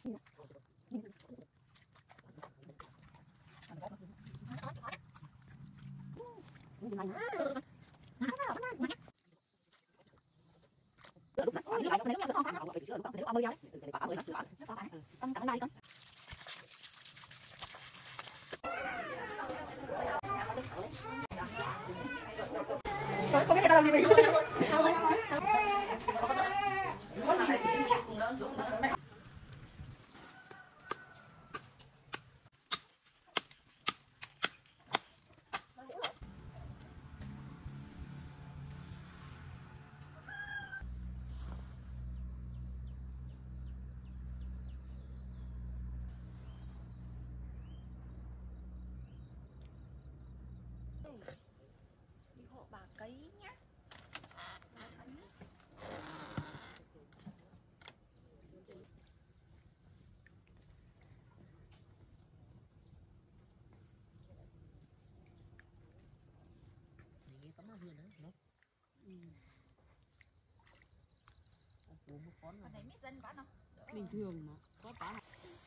Không biết người ta làm gì mình. Đi hộ bà cấy nhá. Còn thấy biết dân quá đâu. Bình thường mà có cá.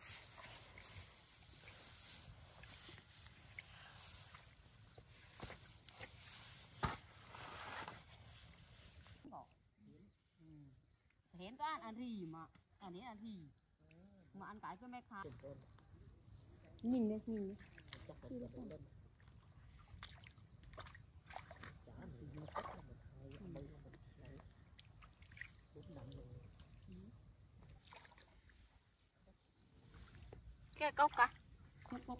Hến có ăn thì mà ăn đến ăn thì mà ăn cái mẹ khá nhìn đây nhìn đây. Cái cốc cả. Cốc.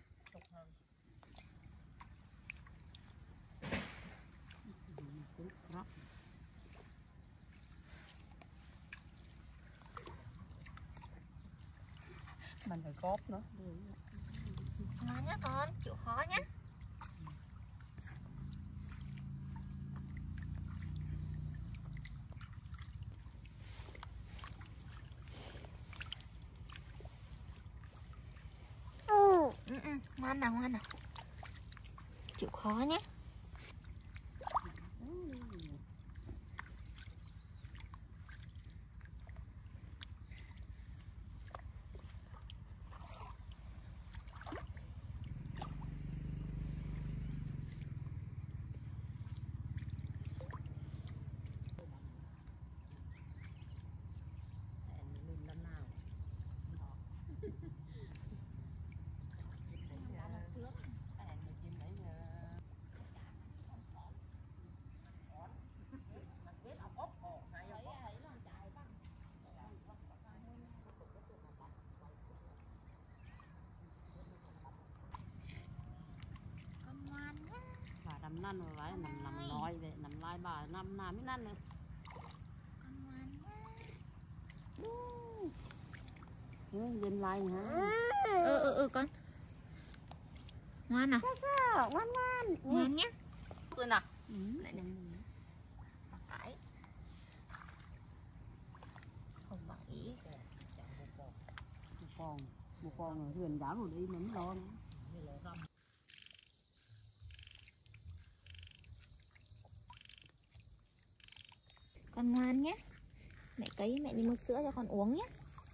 Mình phải cốp nữa. Ngon nhá con, chịu khó nhá. Ngoan nào, ngoan nào. Chịu khó nhé. Nằm năn rồi lại nằm nói vậy nằm lai bà nằm mới năn nữa. Dân lai hả? Con. Ngoan nào. Ngoan Ngoan nhé. Lên nào. Lại nè. Phải. Không bằng ý. Một con rồi thuyền giảm rồi đi mình lo nữa. Con ngoan nhé. Mẹ cấy mẹ đi mua sữa cho con uống nhé.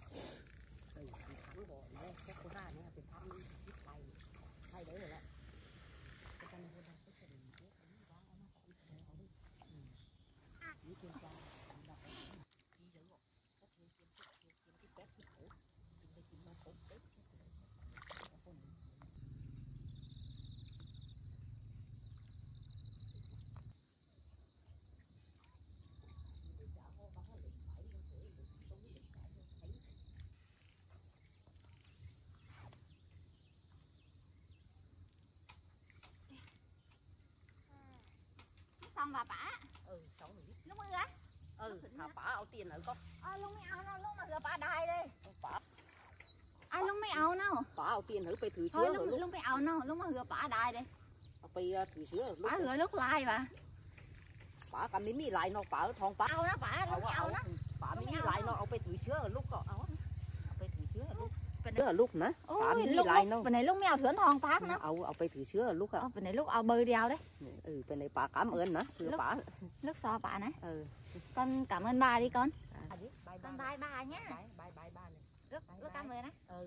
Xong bà bả. Xong rồi. Lúc mà ra. Thả bả ao tiền ở con. Lúc mấy áo nào lúc mà rửa bả đài đây. Bả. Lúc mấy áo nào. Bả ao tiền ởไปถือเชื้อ Lúc mấy áo nào lúc mà rửa bả đài đây. ไปถือเชื้อ Bả rửa lúc lai bà. ป๋ากันไม่มีลายเนาะป๋าทองป๋า Áo đó bả lúc mấy áo đó. ป๋าไม่มีลายเนาะเอาไปถือเชื้อลูกก็เอาไปถือเชื้อลูกเชื้อลูกนะป๋าไม่มีลายเนาะ Bên này lúc mấy áo thưởng thon phát nó. เอาไปถือเชื้อลูกอ่ะ Bên này lúc áo bơi đeo đấy. เป็นในป๋าcảm ơnนะคือป๋า Lúc so bả này. Con cảm ơn bà đi con. Con bye bà nhá. bye ba này. Lúc camera đó. Ừ.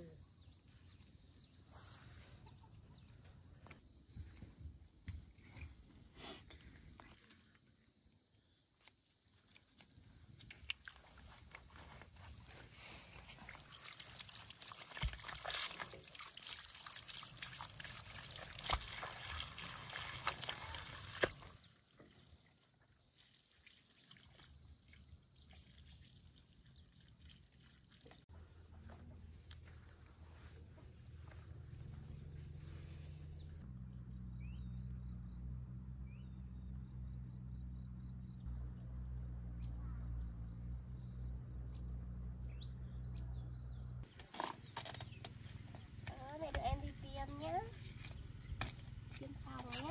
Mẹ đưa em đi tiêm nhá. Tiêm phòng nhá.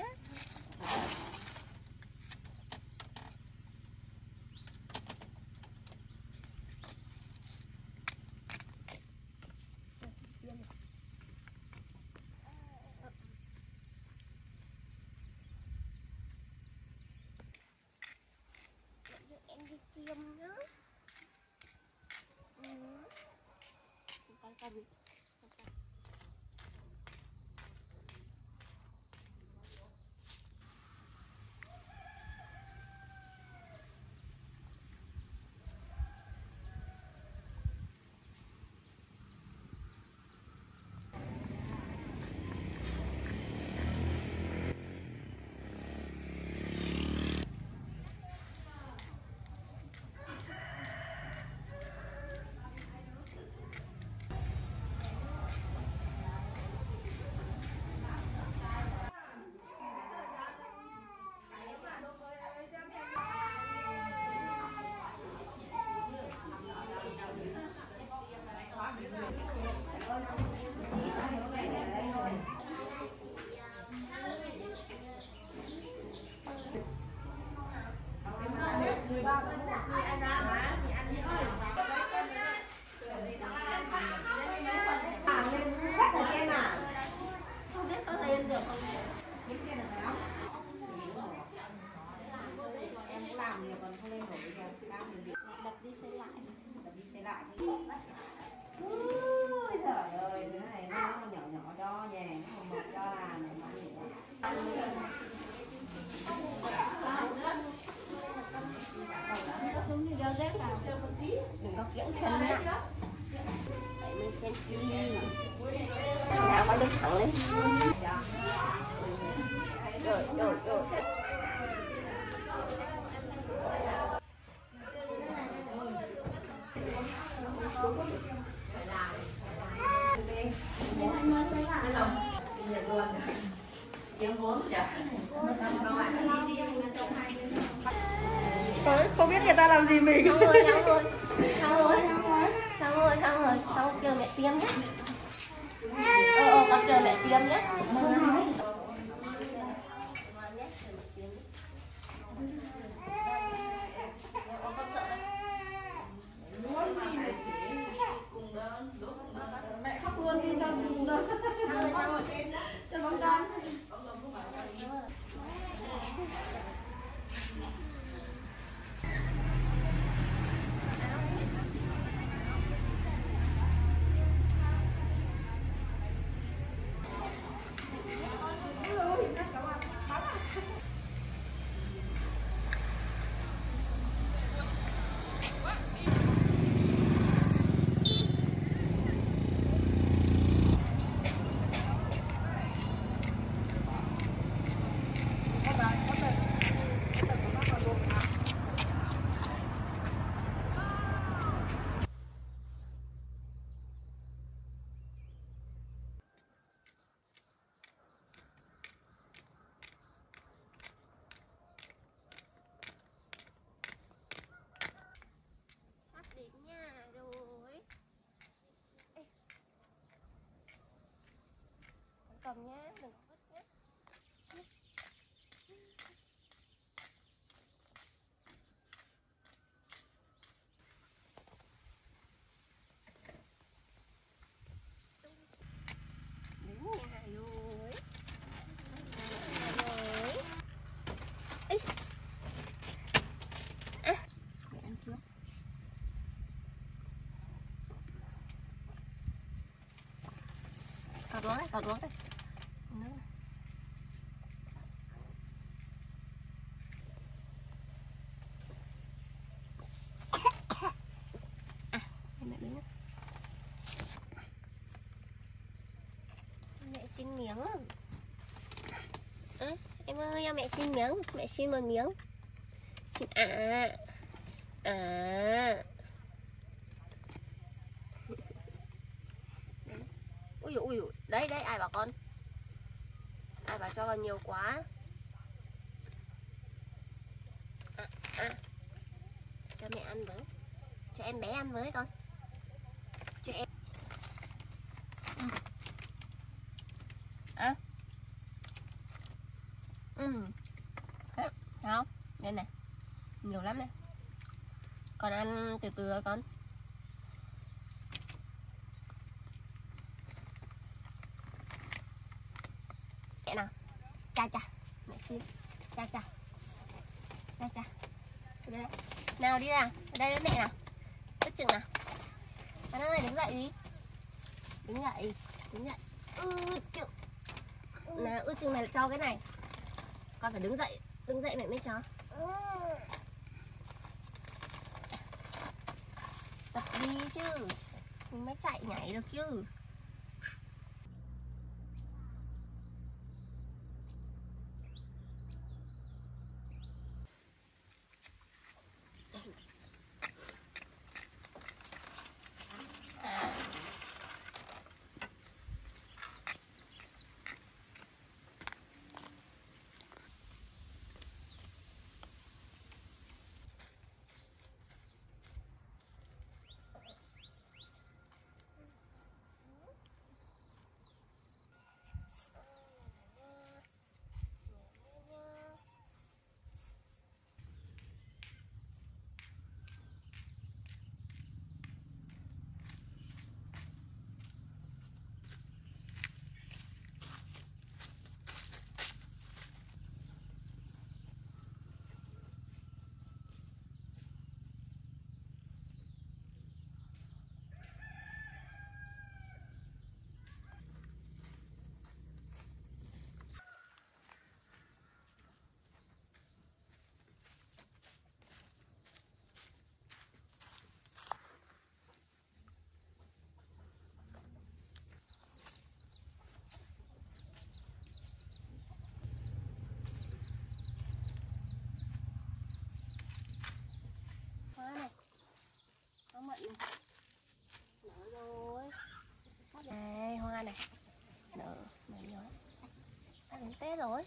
Mẹ đưa em đi tiêm nhá. Con gì? Không biết có lên được không? Em cũng làm thì còn không lên nổi kìa. Đang thì Đập đi xây lại. đập đi xây lại đi. Ui trời ơi, cái này nó nhỏ nhỏ cho nhè, nó không mập cho là này mà Giống như đeo dép vào. Đừng có kiễng chân nè. Để mình xem phim. Nào con đứng thẳng lên. Rồi, rồi, rồi. Không biết người ta làm gì mình. Xong rồi, xong rồi. Xong rồi. Xong rồi, xong rồi. Xong chờ mẹ tiêm nhé. Con chờ mẹ tiêm nhé. Mẹ khóc luôn đi cho dùng đâu. Xong rồi. Cho bóng con. Cầm nhé, đừng có vứt nhé. Đúng rồi. Ê. À. Để ăn trước. Cọt xuống đấy, cọt xuống đấy. Nước này. À, mẹ đứng. Mẹ xin miếng. À, em ơi, cho mẹ xin miếng, mẹ xin một miếng. Xin à. Ui, đấy, ai bảo con. Ai bảo cho con nhiều quá. Cho mẹ ăn với. Cho em bé ăn với con. Cho em. Không? Đây này. Nhiều lắm này. Con ăn từ từ thôi con. Mẹ nào. Cha. Mẹ xin. Cha. Đây. Nào đi nào. Ở đây với mẹ nào. Ước chừng nào. Con ơi đứng dậy đi. Đứng dậy. Ước chừng. Nào ước chừng này cho cái này. Con phải đứng dậy mẹ mới cho. Tập đi chứ. Mình mới chạy nhảy được chứ. Nở rồi. Này, hoa này. Nở rồi. Sắp đến Tết rồi.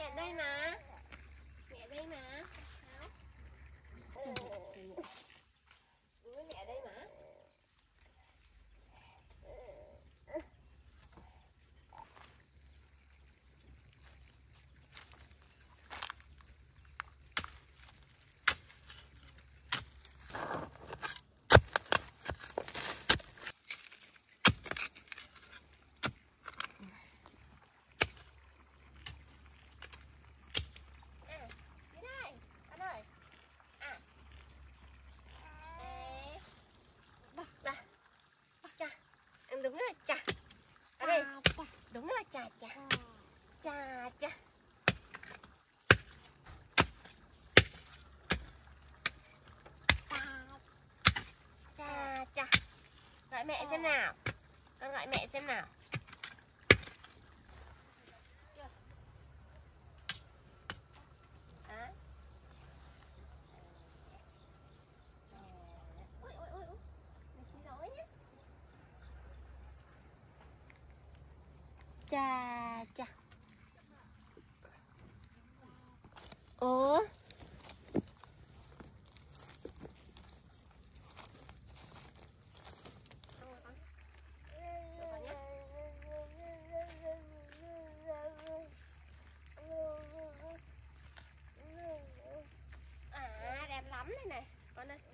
mẹ đây mà. Mẹ đây mà. Mẹ đây mà. Đúng rồi, chà. Ở đây. Đúng rồi, chà chà. Chà chà. Chà chà. Gọi mẹ xem nào. Con gọi mẹ xem nào. Đó. Ôi ôi ôi ôi. Mình xin lỗi nhé. Chà chà. Ủa? À, đẹp lắm đây này. Con ơi.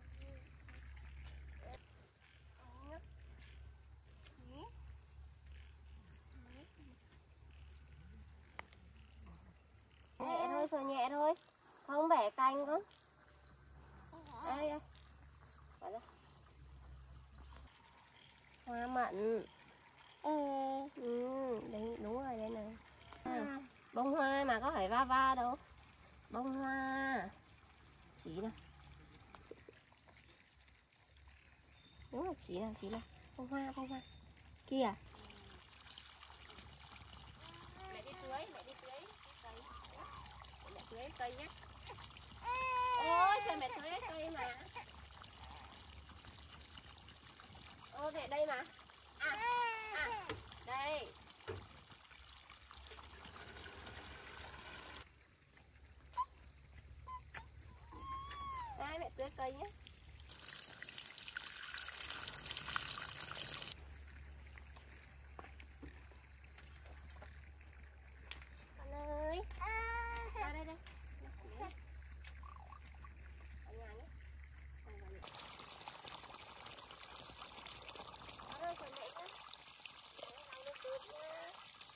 Nhẹ thôi, sờ nhẹ thôi. Không bẻ cành con. Đây đây. Hoa mận. Đấy, đúng rồi đây này. Bông hoa mà có phải va va đâu. Bông hoa. Chỉ nào. Đúng rồi, chỉ nào. Bông hoa. Kìa. Mẹ đi tưới cây. Mẹ tưới cây nhé. Ôi trời, mẹ tưới cây mà. Ô, mẹ đây mà. Đây. Đây, mẹ tưới cây nhé. Con ơi. Ra đây đây. Ở nhà nhé. Con ơi, chờ mẹ nhé. Mẹ lau nước tưới nhé.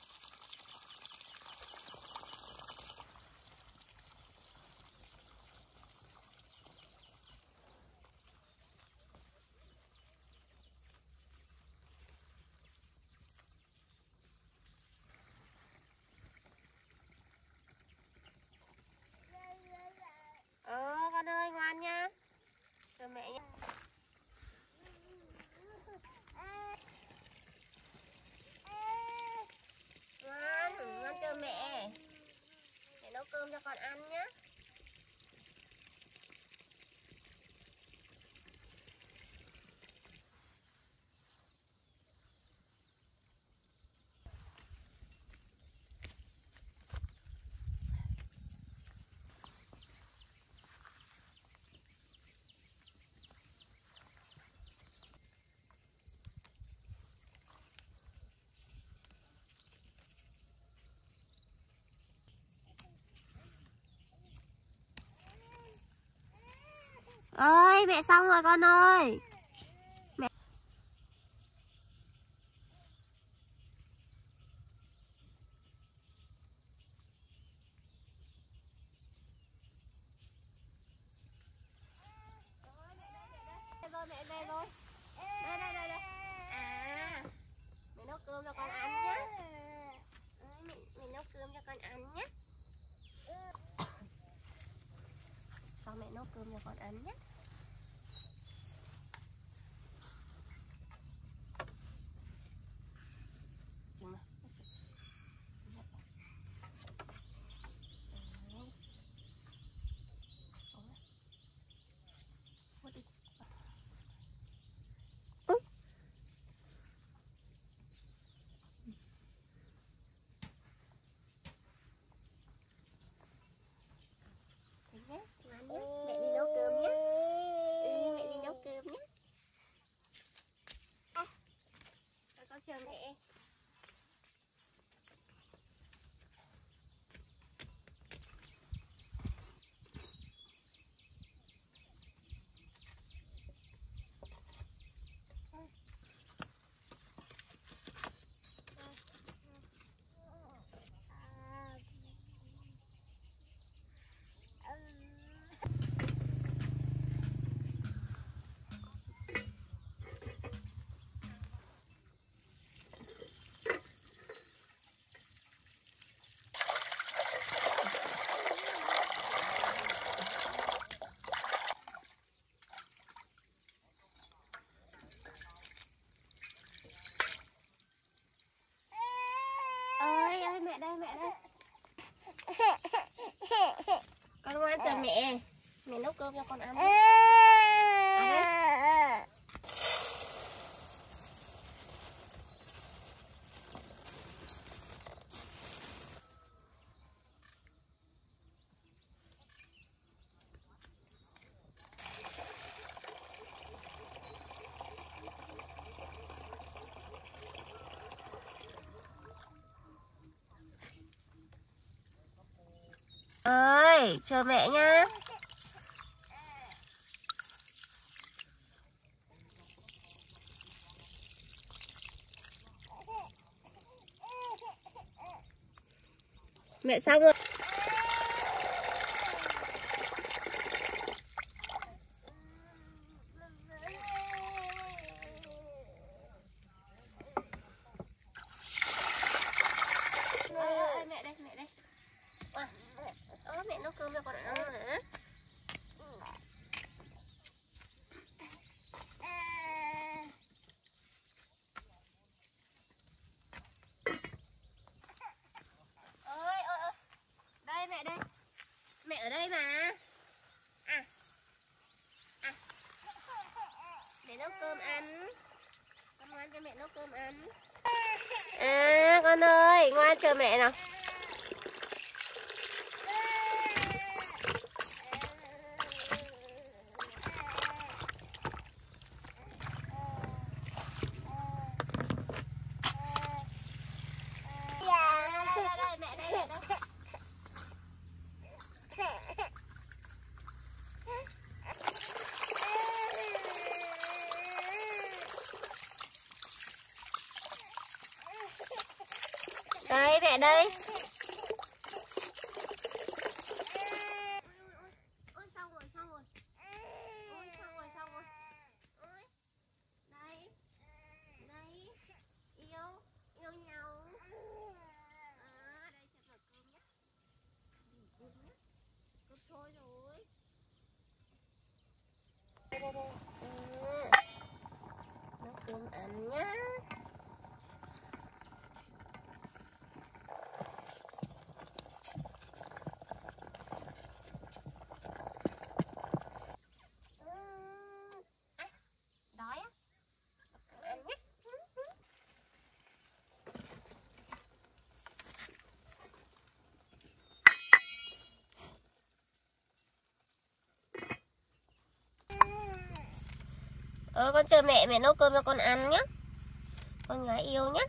Con ơi, ngoan nha. Chờ mẹ nhé. Ngoan chờ mẹ. Mẹ nấu cơm cho con ăn nhé. Ơi, mẹ xong rồi con ơi. Mẹ. Mẹ về rồi. Đây. À, mẹ nấu cơm cho con ăn nhé. Mẹ nấu cơm cho con ăn nhé. Sau mẹ nấu cơm cho con ăn nhé. Chừng nào. cơm cho con ăn. Ăn đấy. Ơi, chờ mẹ nha. Mẹ xong rồi. Ơi, mẹ đây, mẹ đây. Mẹ nấu cơm cho con ăn rồi nè. Ơi, đây mẹ đây. Mẹ ở đây mà. Để nấu cơm ăn. Con ngoan cho mẹ nấu cơm ăn. Con ơi, ngoan chờ mẹ nào. Đây, mẹ đây, mẹ đây. Đây mẹ đây. Ôi xong rồi. Ôi xong rồi. Ôi. Đây. Yêu nhau. Đây sẽ vào cơm nhé. Cơm nhé. Cơm sôi rồi. Đây. Nấu cơm ăn nhá. Đói á. Ăn nhé. Con chờ mẹ nấu cơm cho con ăn nhé. Con gái yêu nhé.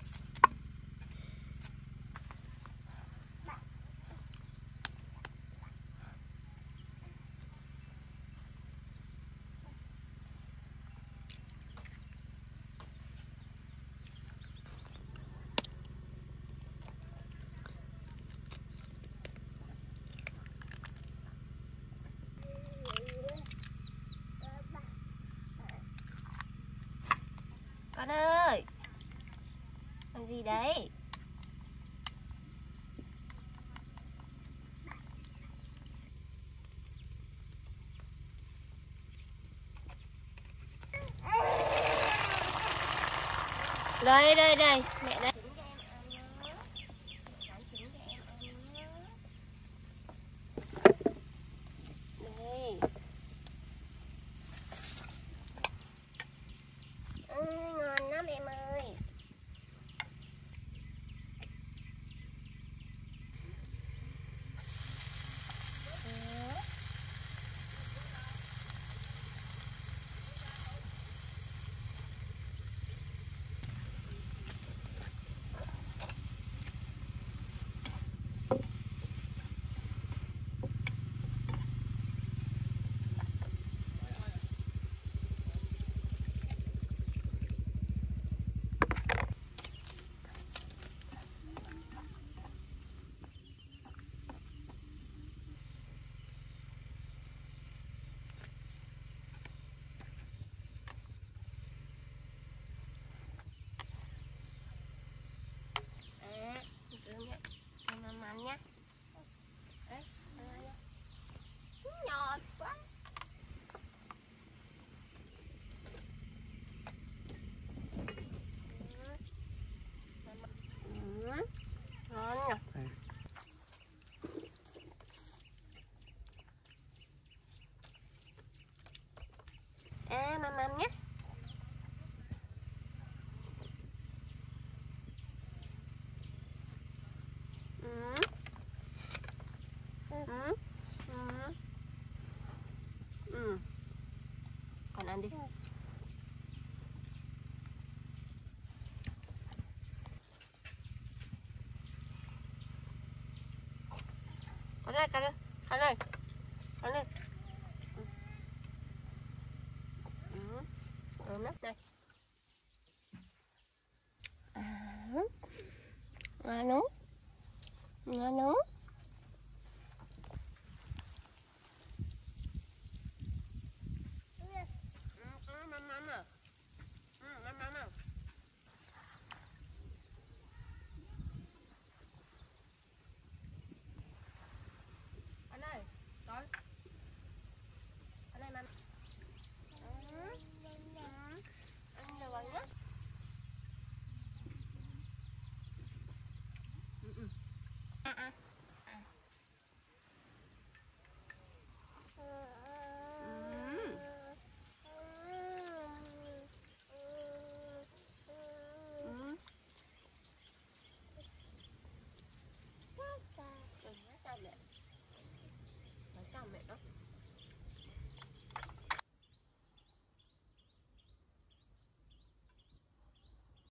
Con ơi, làm gì đấy? Đây, mẹ đây. Đây. Ngon lắm em ơi. ăn nhé. Còn ăn đi. Con này, con này, con này, con này. Lắm đây. Ngon ngon ngon. Anh ơi, coi. Anh ơi, mắm. Ăn được rồi nhé. Chào mẹ. Nói chào mẹ đó.